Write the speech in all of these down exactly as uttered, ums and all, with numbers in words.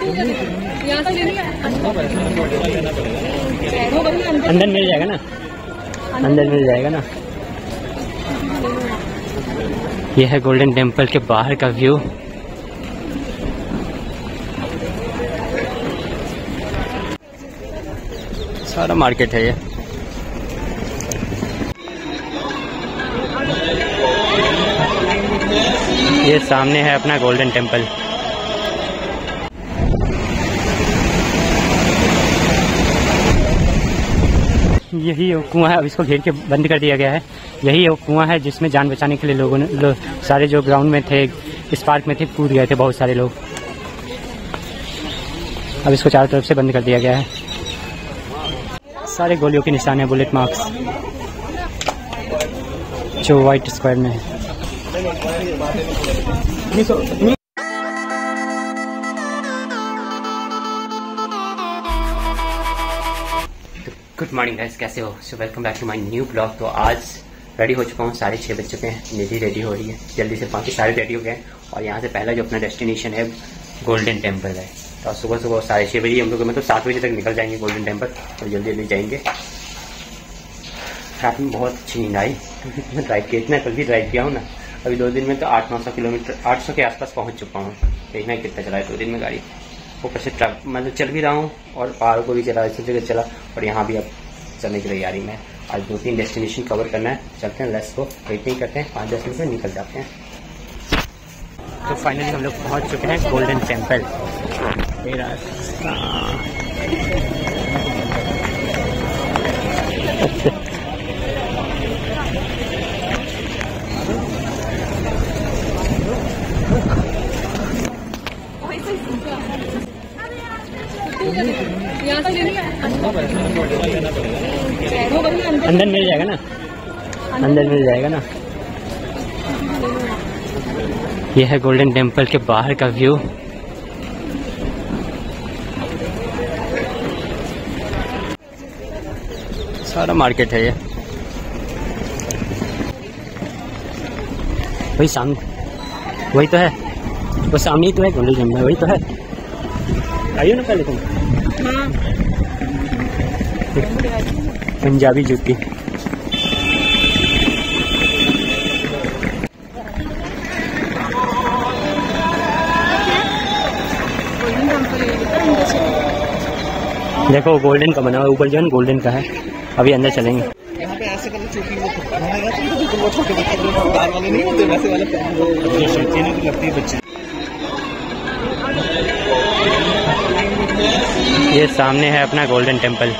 अंदर मिल जाएगा ना, अंदर मिल जाएगा ना। यह है गोल्डन टेम्पल के बाहर का व्यू। सारा मार्केट है ये। ये सामने है अपना गोल्डन टेम्पल। यही वो कुआं है, अब इसको घेर के बंद कर दिया गया है। यही वो कुआं है जिसमें जान बचाने के लिए लोगों ने लो, सारे जो ग्राउंड में थे, इस पार्क में थे, कूद गए थे बहुत सारे लोग। अब इसको चारों तरफ से बंद कर दिया गया है। सारे गोलियों के निशान है, बुलेट मार्क्स जो वाइट स्क्वायर में है। गुड मॉर्निंग गाइस, कैसे हो? So welcome back to my new blog. तो आज रेडी हो चुका हूँ, साढ़े छः बज चुके हैं। निधि रेडी हो रही है, जल्दी से बाकी सारे रेडी हो गए। और यहाँ से पहला जो अपना डेस्टिनेशन है गोल्डन टेम्पल है। तो सुबह सुबह साढ़े छः बजे हम लोग मतलब सात बजे तक निकल जाएंगे गोल्डन टेम्पल और जल्दी जल्दी जाएंगे। रात में बहुत अच्छी नींद आई क्योंकि मैं ड्राइव किया, इतना कल भी ड्राइव किया हूँ ना। अभी दो दिन में तो आठ नौ सौ किलोमीटर आठ सौ के आसपास पहुँच चुका हूँ। देखना कितना चला है दो दिन में गाड़ी। ऊपर से ट्रक मतलब चल भी रहा हूँ और पहाड़ों को भी चला, इस जगह चला और यहाँ भी अब चलने की तैयारी में। आज दो तीन डेस्टिनेशन कवर करना है। चलते हैं, लेट्स गो। वेट नहीं करते हैं, पाँच दस मिनट में निकल जाते हैं। तो फाइनली हम लोग पहुँच चुके हैं गोल्डन टेम्पल। अंदर मिल जाएगा ना, अंदर मिल जाएगा ना। यह है गोल्डन टेम्पल के बाहर का व्यू। सारा मार्केट है ये। वही सामने, वही तो है, वो सामने ही तो है गोल्डन टेम्पल, वही तो है। आइए ना पहले तुम। हाँ। पंजाबी जूती। देखो गोल्डन का बना हुआ, ऊपर जो है गोल्डन का है। अभी अंदर चलेंगे। यहाँ पे ऐसे करके चूकी वो वो छोटे बच्चे बाल वाले नहीं होते, वैसे वाले जो लगती है बच्चे। ये सामने है अपना गोल्डन टेम्पल।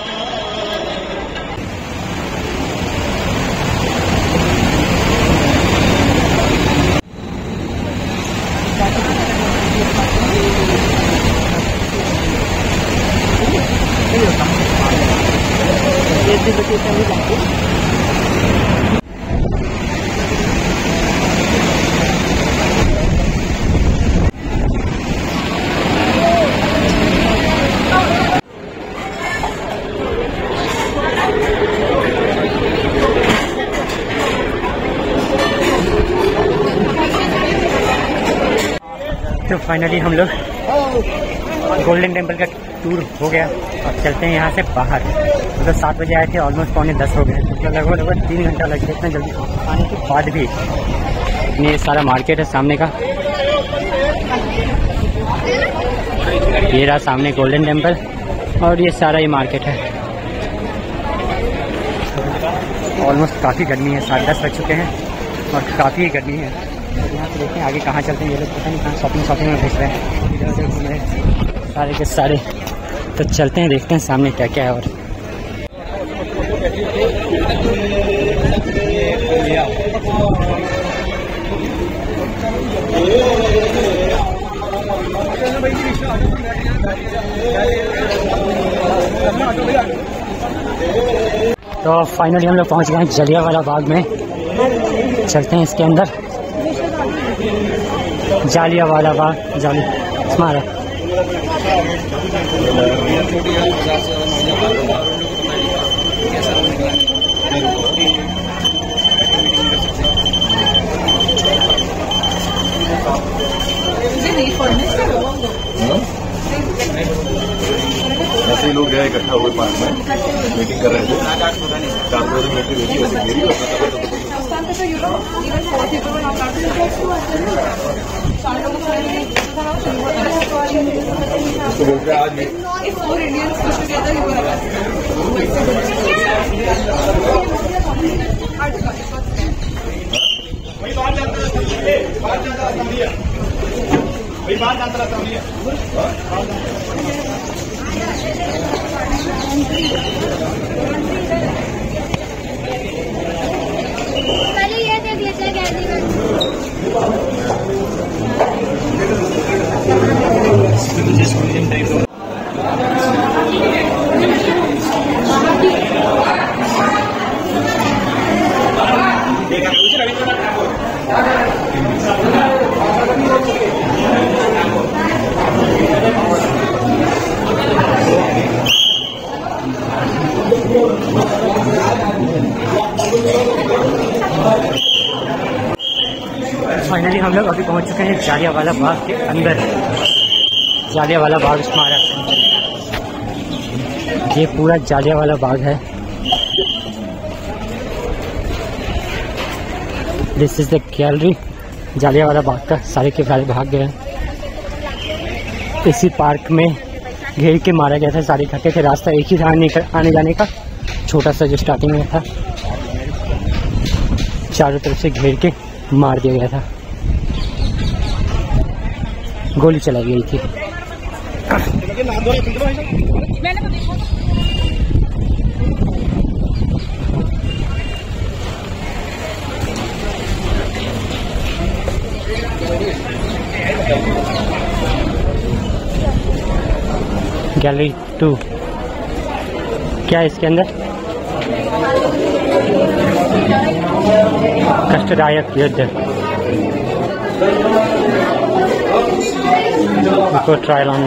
तो फाइनली हम लोग गोल्डन टेम्पल का टूर हो गया। अब चलते हैं यहाँ से बाहर। मतलब सात बजे आए थे, ऑलमोस्ट पौने दस हो गए। मतलब लगभग लगभग तीन घंटा लग गया। इतना जल्दी आने के बाद भी ये सारा मार्केट है सामने का। ये रहा सामने गोल्डन टेम्पल और ये सारा ये मार्केट है। ऑलमोस्ट काफ़ी गर्मी है, साढ़े दस बज चुके हैं और काफ़ी गर्मी है। तो यहाँ से देखते हैं आगे कहाँ चलते हैं। ये लोग पता नहीं कहाँ शॉपिंग शॉपिंग में घुस रहे हैं, इधर उधर घूम रहे हैं सारे के सारे। तो चलते हैं, देखते हैं सामने क्या क्या है। और तो फाइनली हम लोग पहुँच गए हैं जलियांवाला बाग में। चलते हैं इसके अंदर। जालियांवाला बाग जाली स्मारक। जगह इकट्ठा हुए पार्क में मीटिंग कर रहे थे। चार बजे मीटिंग हुई थी, वैसे मेरी तो बोल रहे आज ये दे दिया फाइनली हम लोग अभी पहुंच चुके हैं जालियांवाला बाग के अंदर। जालियांवाला बाग स्मारक, ये पूरा जालियांवाला बाग है। This is the gallery Jallianwala Bagh का। सारे के सारे भाग गए हैं। इसी पार्क में घेर के मारा गया था, सारे इकट्ठे थे। रास्ता एक ही था आने जाने का, छोटा सा जो स्टार्टिंग में था। चारों तरफ से घेर के मार दिया गया था, गोली चलाई गई थी। गैलरी टू, क्या है इसके अंदर? कष्टदायक युद्ध को trial on.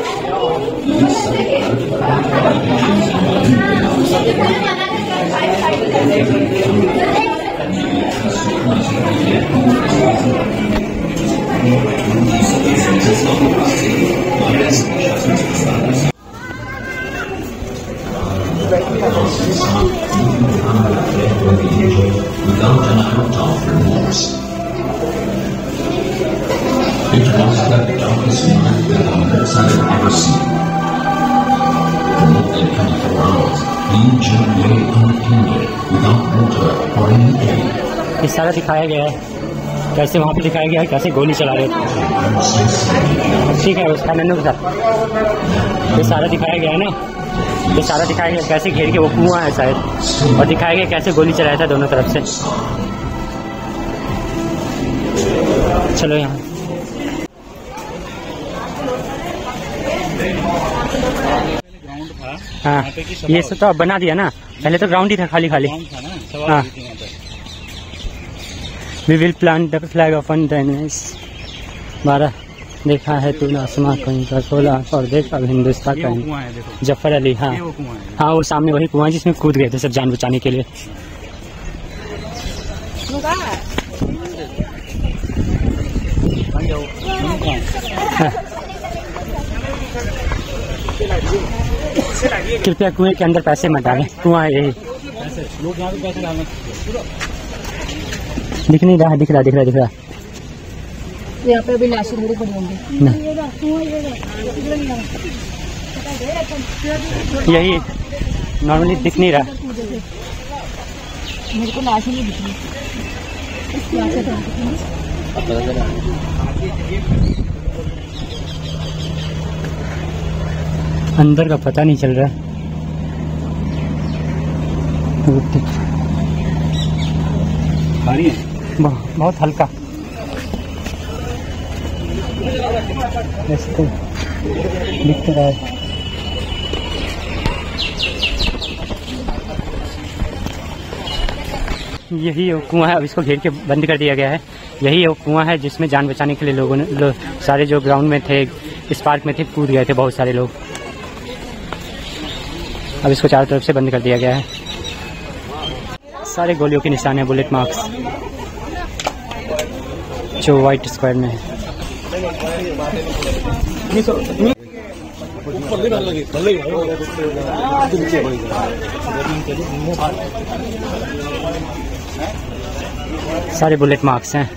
without an iota of remorse. It was that darkest night that our hearts had ever seen. For more than twenty-four hours, the engine lay unattended, without water or any aid. इस सारा दिखाया गया है, कैसे वहाँ पे दिखाया गया है कैसे गोली चला रहे थे। ठीक है, उसका मैंने बता, ये सारा दिखाया गया है ना, ये सारा दिखाया गया कैसे घेर के, वो कुआं है शायद, और दिखाया गया कैसे गोली चलाया था दोनों तरफ से। चलो यहाँ हाँ, ये सब तो अब बना दिया ना, पहले तो ग्राउंड ही था, खाली खाली। हाँ, we will plant the flag of बारह देखा है तूने आसमां कहीं का खोला और देखा हिंदुस्तान का। जफर अली, हाँ हाँ, वो सामने वही कुआं जिसमें कूद गए थे सब जान बचाने के लिए। कृपया कुएं के अंदर पैसे मत डालें, कुआं है यही। दिख नहीं रहा, दिख रहा दिख रहा दिख रहा यहाँ पे अभी लाशें थोड़ी पड़ी होंगी। यही नॉर्मली दिख नहीं रहा। मेरे को लाशें नहीं दिख रही। अंदर का पता नहीं चल रहा है। बहुत हल्का ऐसे तो दिख रहा है। यही वो कुआं है, अब इसको घेर के बंद कर दिया गया है। यही वो कुआं है जिसमें जान बचाने के लिए लोगों ने लो, सारे जो ग्राउंड में थे, इस पार्क में थे, कूद गए थे बहुत सारे लोग। अब इसको चारों तरफ से बंद कर दिया गया है। सारे गोलियों के निशान है, बुलेट मार्क्स जो वाइट स्क्वायर में है। सारे बुलेट मार्क्स हैं।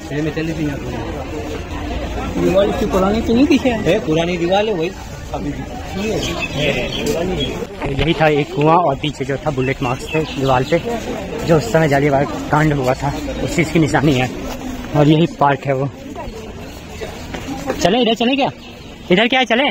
दीवार इसकी पुरानी तो नहीं दिखे है, पुरानी दीवार है वही अभी भी। यही था एक कुआं और पीछे जो था बुलेट मार्क्स थे दीवार पे, जो उस समय जालियांवाला कांड हुआ था उस चीज़ की निशानी है। और यही पार्क है वो। चले इधर चले क्या? इधर क्या है, चले?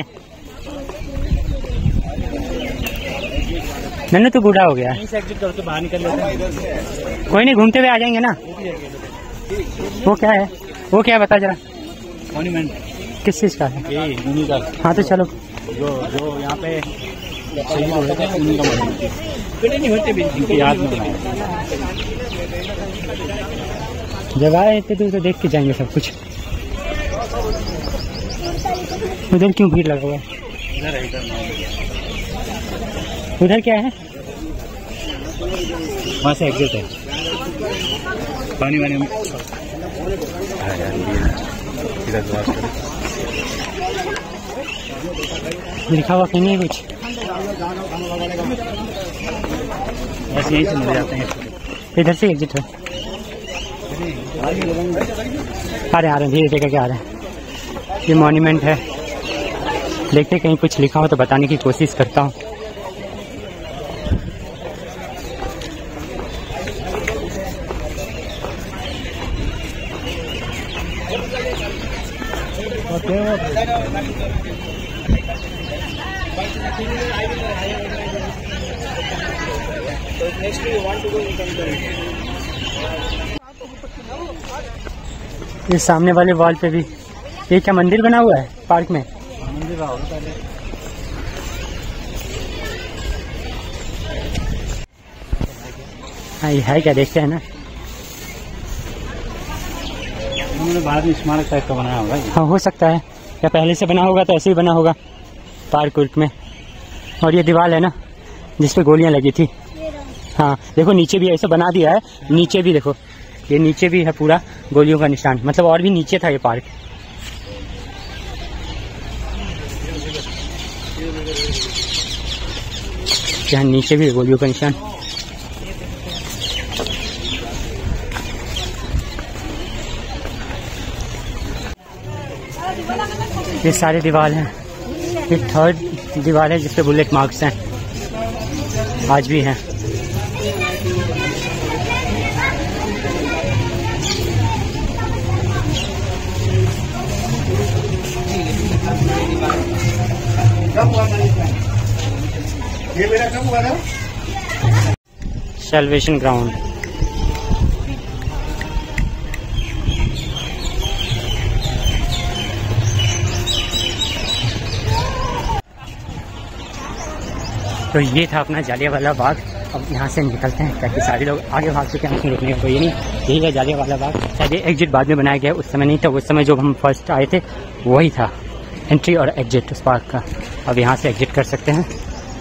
नन्नू तो बूढ़ा हो गया, बाहर निकल लेते हैं। कोई नहीं, घूमते हुए आ जाएंगे ना। वो क्या है, वो क्या है बता जरा। मॉन्यूमेंट किस चीज़ का है? ये उन्हीं का, हाँ तो चलो। जो जो यहाँ पे शहीद हुए थे उन्हीं का मॉन्यूमेंट नहीं होते भी इनकी याद में बनाया। जब आए थे तो देख के जाएंगे सब कुछ। उधर क्यों भीड़ लगा हुआ है? इधर है, इधर उधर क्या है? वहाँ से एग्जिट है। पानी वानी में लिखा हुआ कहीं नहीं कुछ? बस यहीं से मिल जाते हैं। इधर से एग्जिट है। अरे आ रहे हैं, धीरे धीरे करके आ रहे हैं। ये मॉन्यूमेंट है, देखते कहीं कुछ लिखा हो तो बताने की कोशिश करता हूँ। ये सामने वाले वॉल पे भी ये क्या मंदिर बना हुआ है पार्क में? मंदिर रहा होगा पहले। हाँ ये है क्या, देखते हैं ना। उन्होंने बाद में स्मारक टाइप का बनाया होगा। हाँ हो सकता है, या पहले से बना होगा तो ऐसे ही बना होगा पार्क उर्क में। और ये दीवार है ना जिस पे गोलियां लगी थी। हाँ देखो नीचे भी ऐसे बना दिया है, नीचे भी देखो, ये नीचे भी है पूरा गोलियों का निशान, मतलब और भी नीचे था ये पार्क। यहाँ नीचे भी है गोलियों का निशान। ये सारे दीवार हैं, ये थर्ड दीवार है जिसपे बुलेट मार्क्स हैं, आज भी हैं। ये मेरा कब हुआ था? Salvation ground. तो ये था अपना जालियांवाला बाग। अब यहाँ से निकलते हैं ताकि सारे लोग आगे भाग चुके हैं, रुकने का कोई नहीं। यही है जालियांवाला बाग। शायद ये एग्जिट बाद में बनाया गया, उस समय नहीं था। उस समय जो हम फर्स्ट आए थे वही था एंट्री और एग्जिट उस पार्क का। अब यहाँ से एग्जिट कर सकते हैं।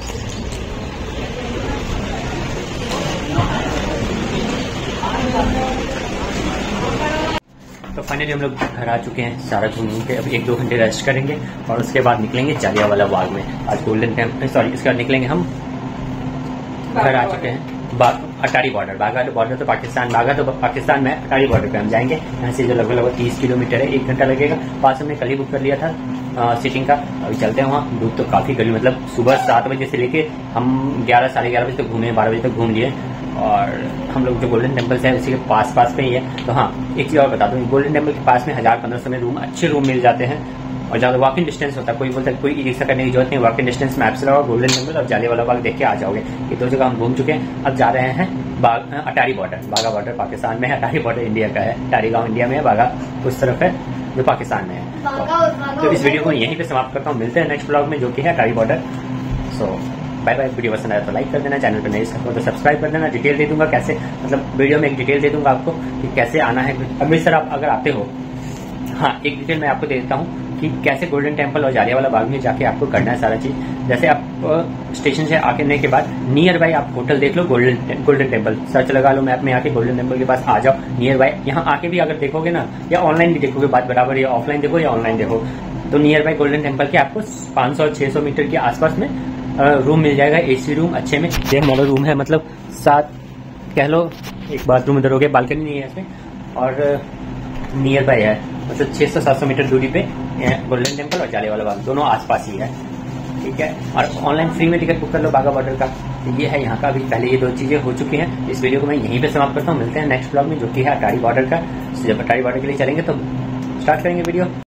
तो फाइनली हम लोग घर आ चुके हैं, सारा घूम के अब एक दो घंटे रेस्ट करेंगे और उसके बाद निकलेंगे जालियांवाला बाग में। आज गोल्डन टेम्पल, सॉरी इसके बाद निकलेंगे हम। घर आ चुके हैं बाग अटारी बॉर्डर। बाघा बॉर्डर तो पाकिस्तान, बाघा तो पाकिस्तान में, अटारी बॉर्डर पे हम जाएंगे। यहाँ से जो लगभग लगभग तीस किलोमीटर है, एक घंटा लगेगा। पास हमने कल ही बुक कर लिया था आ, सीटिंग का। अभी चलते हैं वहाँ। धूप तो काफी गर्मी, मतलब सुबह सात बजे से लेके हम ग्यारह साढ़े ग्यारह बजे तक घूमे, बारह बजे तक घूम लिए। और हम लोग जो गोल्डन टेम्पल है उसी के पास पास पे ही है। तो हाँ एक चीज और बता दूं, गोल्डन टेम्पल के पास में हजार पंद्रह सौ में रूम, अच्छे रूम मिल जाते हैं और ज्यादा वॉकिंग डिस्टेंस होता है। कोई बोलता है कोई ई रिक्शा करने की जरूरत नहीं, वॉकिंग डिस्टेंस मैप से लगाओ, गोल्डन टेम्पल और जालियांवाला बाग देख के आ जाओगे। ये दो जगह हम घूम चुके हैं। अब जा रहे हैं बाग अटारी बॉर्डर। बाघा बॉर्डर पाकिस्तान में है, अटारी बॉर्डर इंडिया का है। अटारी गांव इंडिया में है, बाघा उस तरफ है जो पाकिस्तान में है। तो इस वीडियो को यहीं पे समाप्त करता हूँ। मिलते हैं नेक्स्ट ब्लॉग में जो कि है Attari border. So bye bye. Video पसंद आया तो लाइक कर देना, चैनल पर नहीं सकते तो सब्सक्राइब कर देना। डिटेल दे दूंगा कैसे, मतलब वीडियो में एक डिटेल दे दूंगा आपको कि कैसे आना है अमृतसर आप अगर आते हो। हाँ एक डिटेल मैं आपको दे देता हूँ कि कैसे गोल्डन टेम्पल और जालियांवाला बाग में जाके आपको करना है सारा चीज। जैसे आप स्टेशन से आने के बाद नियर बाई आप होटल देख लो, गोल्डन गोल्डन टेम्पल सर्च लगा लो मैप में, आके गोल्डन टेम्पल के पास आ जाओ नियर बाई। यहाँ आके भी अगर देखोगे ना, या ऑनलाइन भी देखोगे, बात बराबर, या ऑफलाइन देखो या ऑनलाइन देखो, तो नियर बाय गोल्डन टेम्पल के आपको पाँच सौ छह सौ मीटर के आसपास में रूम मिल जाएगा, एसी रूम अच्छे में। ये मॉडल रूम है, मतलब सात कह लो, एक बाथरूम इधर हो गया, बालकनी नहीं है इसमें, और नियर बाय है, मतलब छह सौ सात सौ मीटर दूरी पे गोल्डन टेम्पल और जालियांवाला बाग दोनों आसपास ही है। ठीक है, और ऑनलाइन फ्री में टिकट बुक कर लो बाघा बॉर्डर का। तो ये है यहाँ का। अभी पहले ये दो चीजें हो चुकी हैं। इस वीडियो को मैं यहीं पे समाप्त करता हूँ। मिलते हैं नेक्स्ट ब्लॉग में, जो कि है अटारी बॉर्डर का। जब अटारी बॉर्डर के लिए चलेंगे तो स्टार्ट करेंगे वीडियो।